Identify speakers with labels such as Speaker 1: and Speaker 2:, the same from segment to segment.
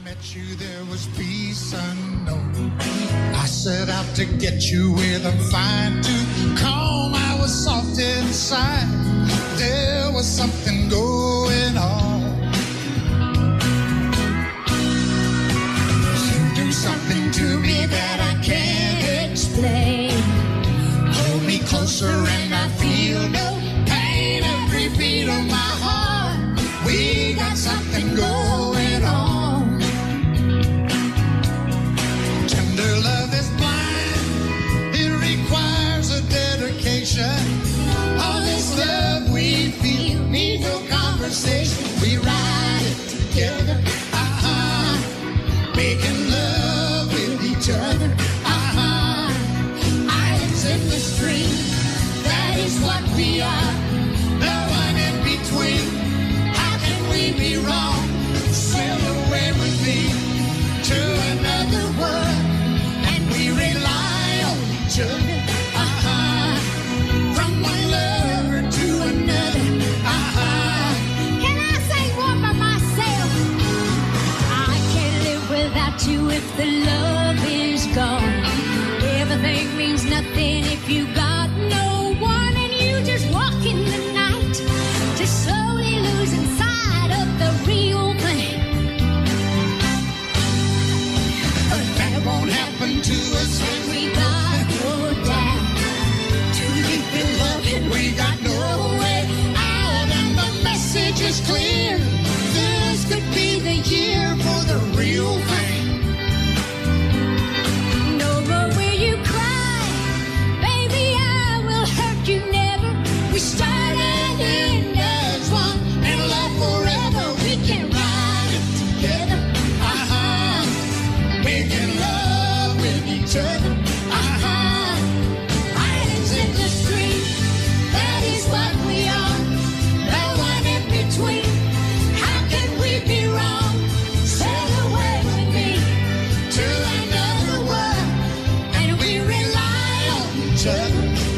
Speaker 1: met you, there was peace unknown. I set out to get you with a fine tooth comb. I was soft inside. There was something going on. You do something to me that I can't explain. Hold me closer and I feel no pain. Every beat of my heart, we got something going on. Tender love is blind, it requires a dedication. All this love we feel needs no conversation. We ride it together, making love with each other, Islands in the stream, that is what we are. No one in between. How can we be wrong? Sail away with me to another world, and we rely on each other, from one lover to another,
Speaker 2: Can I say one by myself? I can't live without you if the love is gone. Everything means nothing if you got no one, and you just walk in the night to slowly losing sight of the real thing.
Speaker 1: but that won't happen to us when
Speaker 2: We got no down,
Speaker 1: too deep in love and we got no way out, and the message is clear. This could be the year for the real thing.
Speaker 2: no more will you cry, baby, I will hurt you never. We start and end as one, and love forever. We can ride it together,
Speaker 1: Making love with each other,
Speaker 2: Islands in the stream, that is what we are. No one in between. How can we be wrong? Sail away with me
Speaker 1: to another world,
Speaker 2: and we rely on
Speaker 1: each other,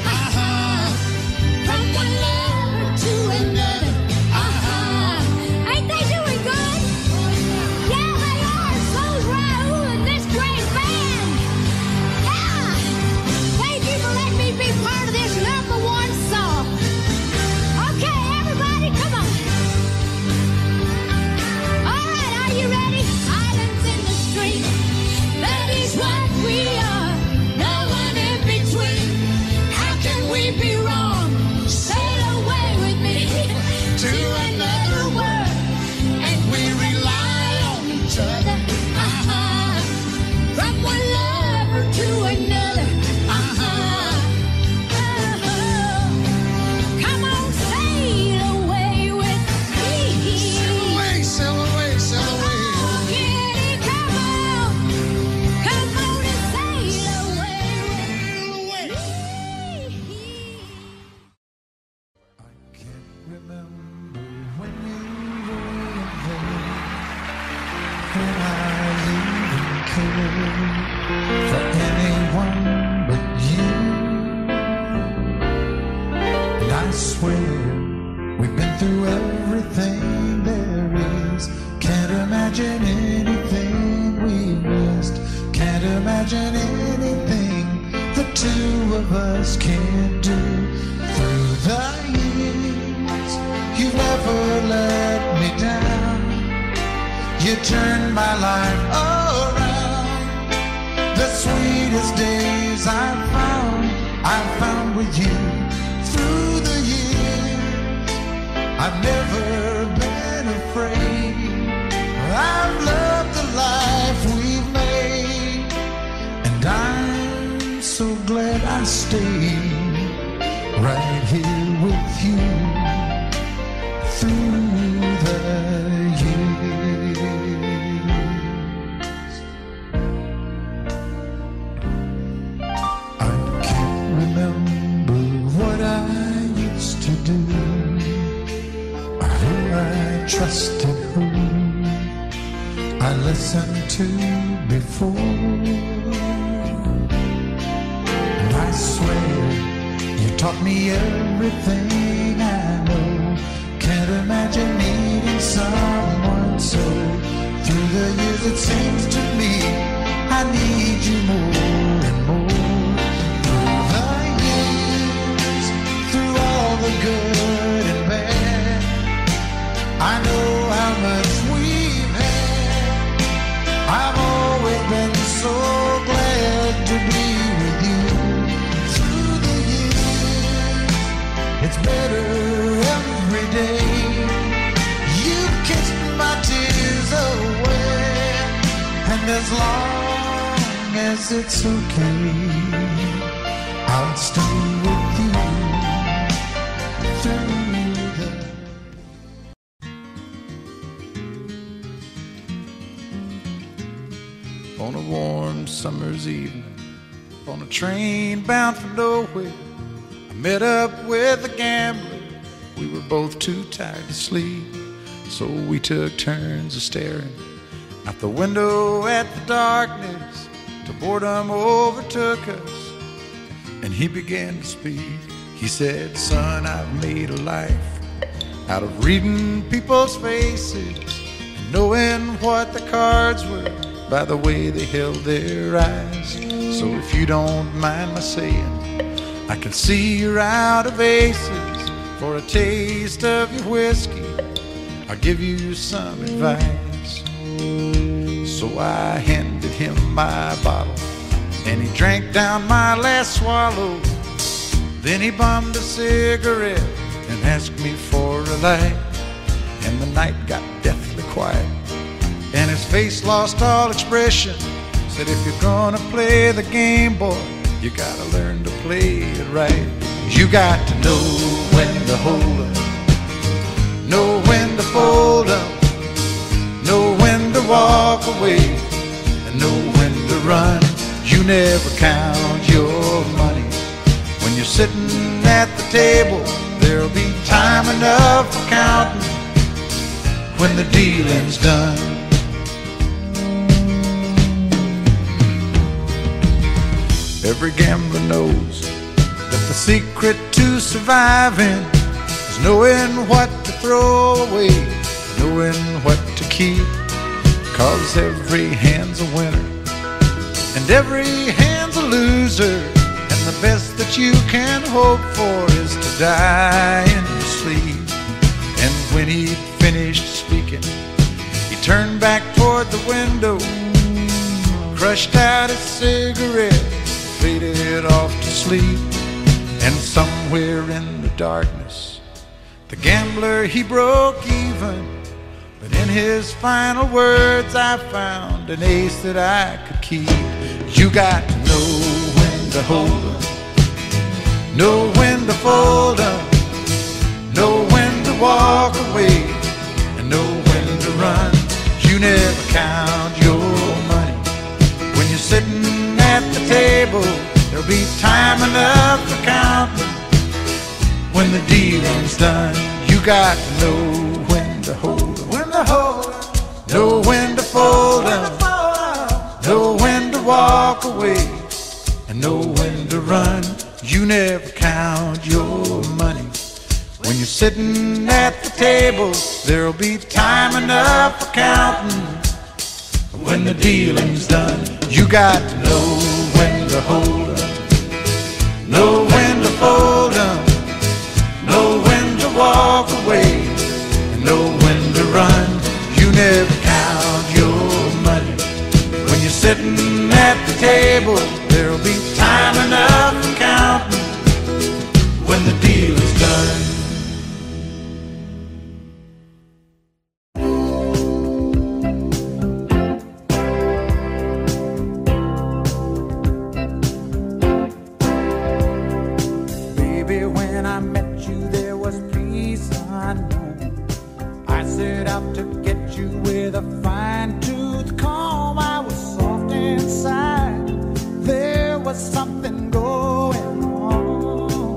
Speaker 2: from one lover to another. Ain't they doing good? Yeah, they are. So's Raul and this great band. Yeah. Thank you for letting me be part of this #1 song. Okay, everybody, come on. All right, are you ready? Islands in the stream, that is what we are. No one in between. How can we be wrong? Sail away with me
Speaker 1: to another world,
Speaker 2: and we rely on each other, from one lover to another. Come on, sail away with me.
Speaker 1: sail away, sail away, sail away.
Speaker 2: Oh, kitty, come on. Come on and sail away with me.
Speaker 1: I can't remember when you were there, when I even cared for anyone but you. And I swear we've been through everything there is. Can't imagine anything we missed. Can't imagine anything the two of us can't do. Through the years, you've never let me down. You turned my life around. The sweetest days I found with you. Through the years, I've never been afraid. I've loved the life we've made, and I'm so glad I stayed right here with you through the years. I can't remember what I used to do, or who I trusted, who I listened to before. And I swear you taught me everything I know. Can't imagine needing someone so Through the years it seems to me I need you more and more. Through the years, through all the good and bad, I know how much we've had. I've always been so glad to be with you. Through the years, it's better every day. You kissed my tears away, and as long as it's okay, I'll stay with you through the... On a warm summer's evening, on a train bound for nowhere, I met up with a gambler. We were both too tired to sleep, so we took turns of staring out the window at the darkness till boredom overtook us, and he began to speak. He said, "Son, I've made a life out of reading people's faces and knowing what the cards were by the way they held their eyes. So if you don't mind my saying, I can see you're out of aces. For a taste of your whiskey, I'll give you some advice." So I handed him my bottle, and he drank down my last swallow. Then he bummed a cigarette and asked me for a light. And the night got deathly quiet, and his face lost all expression. Said, "If you're gonna play the game, boy, you gotta learn to play it right. You got to know when to hold up, know when to fold up, know when to walk away, and know when to run. You never count your money when you're sitting at the table. There'll be time enough for counting when the dealing's done." Every gambler knows that the secret to surviving is knowing what to throw away, knowing what to keep. 'Cause every hand's a winner and every hand's a loser, and the best that you can hope for is to die in your sleep. And when he'd finished speaking, he turned back toward the window, crushed out his cigarette, faded off to sleep. And somewhere in the darkness, the gambler, he broke even. But in his final words, I found an ace that I could keep. You got to know when to hold up, know when to fold up, know when to walk away, and know when to run. You never count your money when you're sitting at the table. There'll be time enough for counting when the dealing's done. You got to know when to hold up, know when to fold up, know when to walk away, and know when to run. You never count your money when you're sitting at the table. There'll be time enough for counting when the dealing's done. You got to know when to hold up, know when to fold up, know when to walk away, and know when to run. You never count your money when you're sitting at the table. There'll be time enough for counting when the deal is done. Baby, when I met you, there was peace unknown. I set out to get you with a fine-tooth comb. I was soft inside. There was something going on.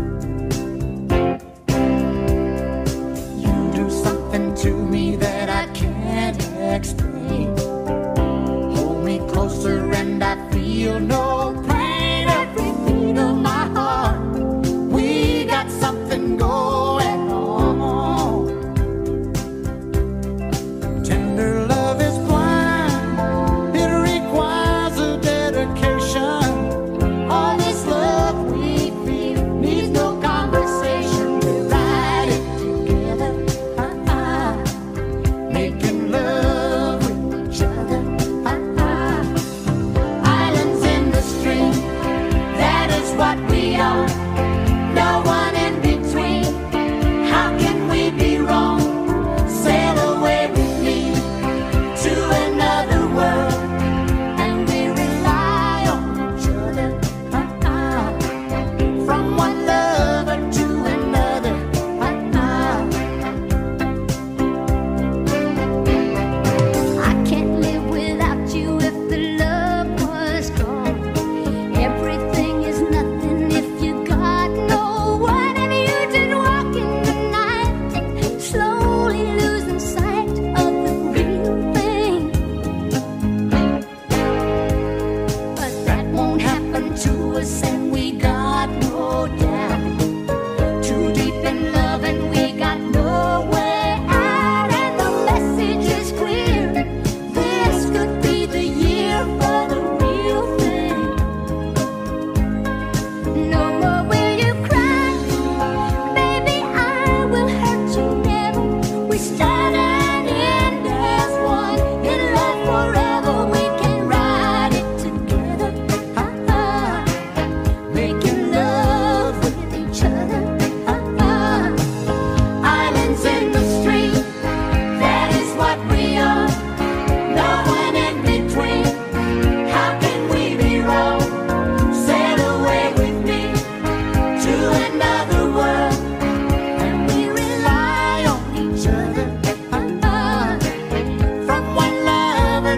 Speaker 1: You do something to me that I can't explain. Hold me closer and I feel no pain. Every beat of my heart, we got something going on. Tender love is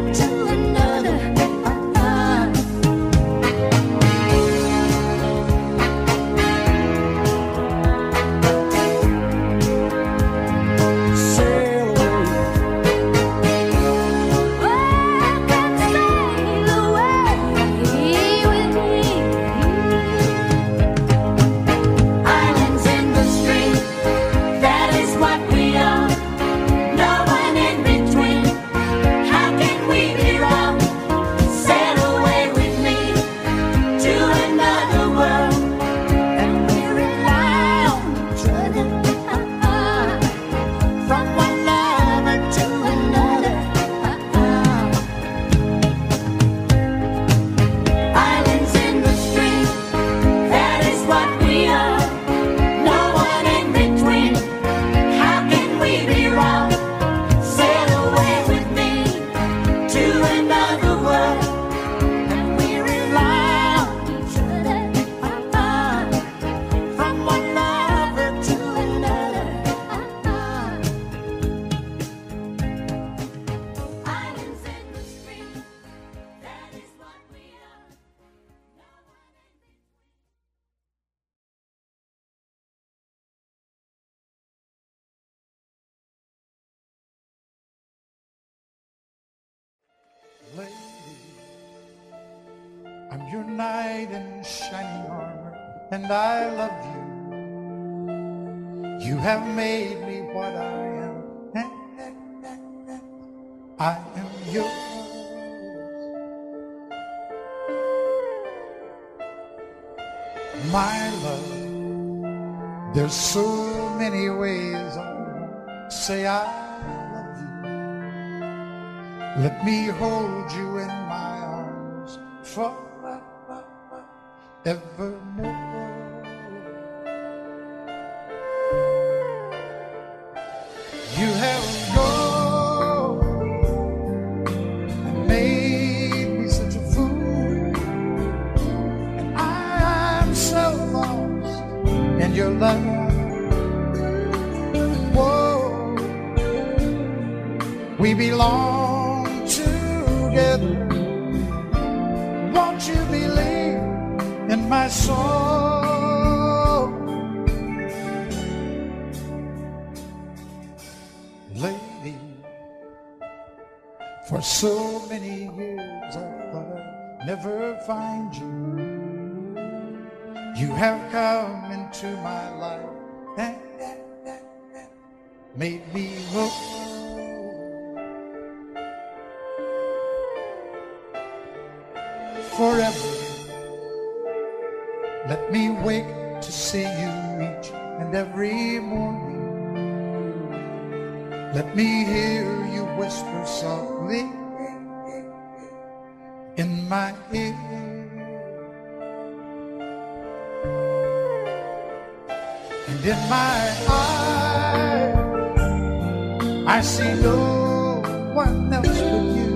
Speaker 1: Lady, I'm your knight in shining armor, and I love you. You have made me what I am. I am yours. My love, there's so many ways I say I love you. Let me hold you in my arms forevermore. You have gone and made me such a fool, and I'm so lost in your love. Whoa, we belong together. Won't you believe in my soul? Lady, for so many years I thought I'd never find you. You have come into my life and made me whole. Forever, let me wake to see you each and every morning. Let me hear you whisper softly in my ear. And in my eyes, I see no one else but you.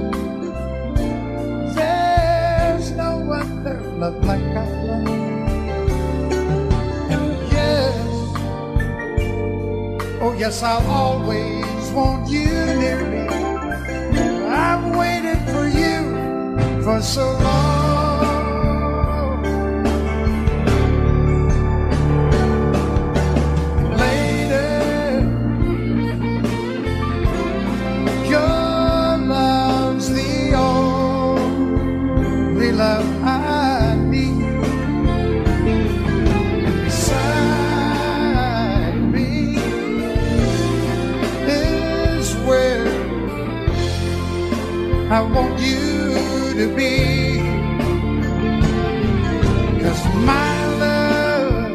Speaker 1: There's no other love like I love. And yes, oh yes, I'll always want you near me. I've waited for you for so long. Lady, your love's the only love I need. And beside me is where I want you to be. 'Cause my love,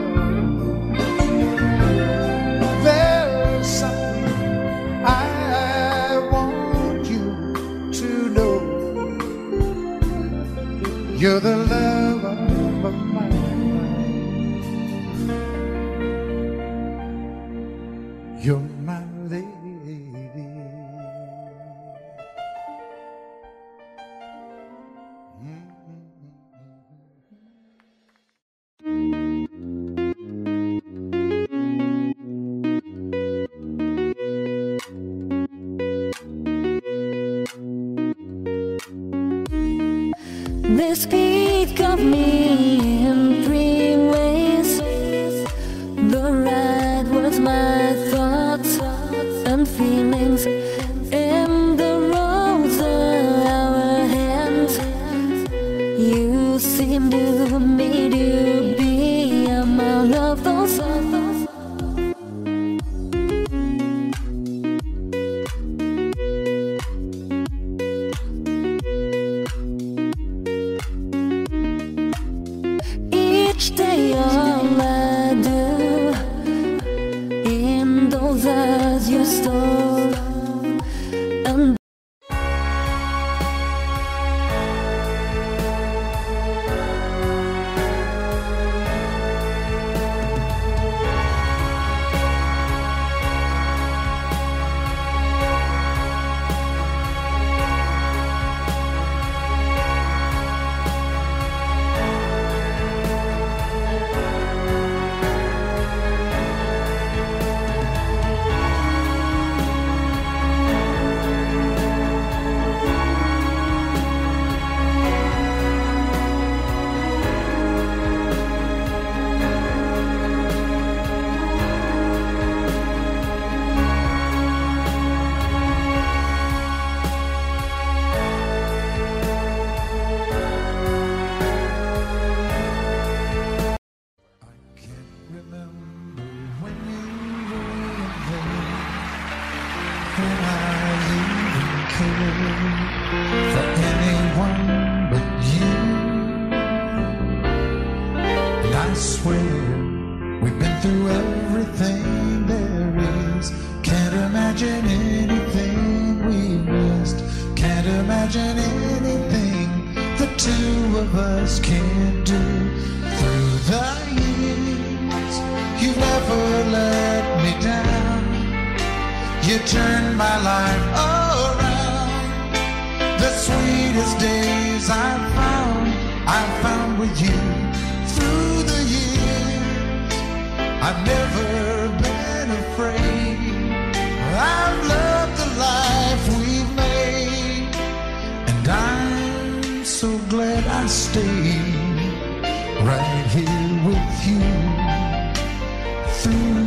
Speaker 1: there's something I want you to know. You're the love of my life. You're my lady.
Speaker 3: They speak of me in three ways. The right words, my thoughts and feelings, and the roads are our hands. You seem to me to be among of those. Each day all I do in those eyes you stole, and
Speaker 4: for anyone but you. And I swear we've been through everything there is. Can't imagine anything we missed. Can't imagine anything the two of us can't do. Through the years, you've never let me down. You turned my life around. The sweetest days I've found with you. Through the years, I've never been afraid. I've loved the life we've made, and I'm so glad I stayed right here with you. Through